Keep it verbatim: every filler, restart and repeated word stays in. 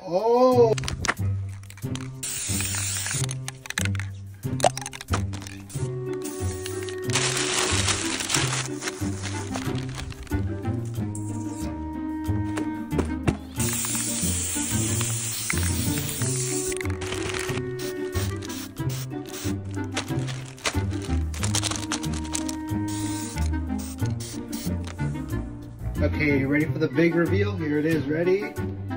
Oh! Okay, you ready for the big reveal? Here it is, ready?